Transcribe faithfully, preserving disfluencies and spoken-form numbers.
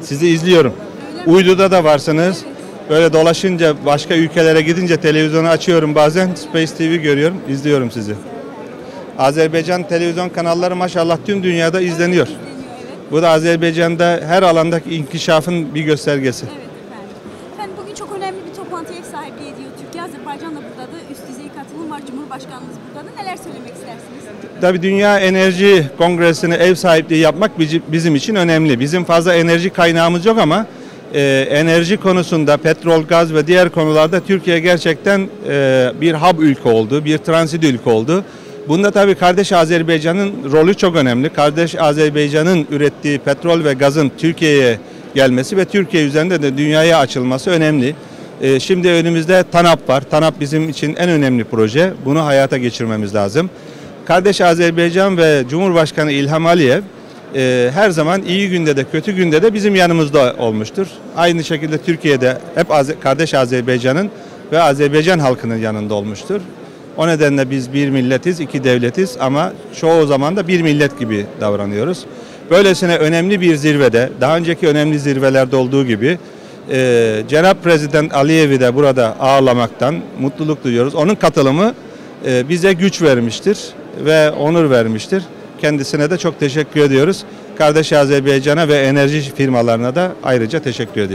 Sizi izliyorum. Uyduda da varsınız. Böyle dolaşınca, başka ülkelere gidince televizyonu açıyorum bazen. Space T V görüyorum, izliyorum sizi. Azerbaycan televizyon kanalları maşallah tüm dünyada izleniyor. Bu da Azerbaycan'da her alandaki inkişafın bir göstergesi. Evet efendim. Efendim bugün çok önemli bir toplantıya ev sahipliği ediyor Türkiye. Azerbaycan da burada da üst düzey katılım var. Cumhurbaşkanımız burada da. Neler söylemek istersiniz? Tabii Dünya Enerji Kongresi'ne ev sahipliği yapmak bizim için önemli. Bizim fazla enerji kaynağımız yok ama e, enerji konusunda petrol, gaz ve diğer konularda Türkiye gerçekten e, bir hub ülke oldu, bir transit ülke oldu. Bunda tabii kardeş Azerbaycan'ın rolü çok önemli. Kardeş Azerbaycan'ın ürettiği petrol ve gazın Türkiye'ye gelmesi ve Türkiye üzerinde de dünyaya açılması önemli. E, şimdi önümüzde TANAP var. TANAP bizim için en önemli proje. Bunu hayata geçirmemiz lazım. Kardeş Azerbaycan ve Cumhurbaşkanı İlham Aliyev e, her zaman iyi günde de kötü günde de bizim yanımızda olmuştur. Aynı şekilde Türkiye'de hep Az- kardeş Azerbaycan'ın ve Azerbaycan halkının yanında olmuştur. O nedenle biz bir milletiz, iki devletiz ama çoğu zaman da bir millet gibi davranıyoruz. Böylesine önemli bir zirvede, daha önceki önemli zirvelerde olduğu gibi e, Cenab-ı Prezident Aliyev'i de burada ağırlamaktan mutluluk duyuyoruz. Onun katılımı e, bize güç vermiştir ve onur vermiştir. Kendisine de çok teşekkür ediyoruz. Kardeş Azerbaycan'a ve enerji firmalarına da ayrıca teşekkür ediyoruz.